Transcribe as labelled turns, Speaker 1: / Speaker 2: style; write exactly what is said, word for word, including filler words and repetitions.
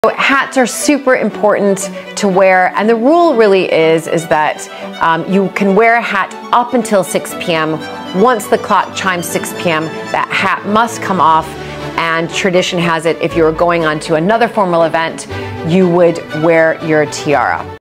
Speaker 1: Hats are super important to wear, and the rule really is is that um, you can wear a hat up until six p m Once the clock chimes six p m, that hat must come off, and tradition has it if you were going on to another formal event, you would wear your tiara.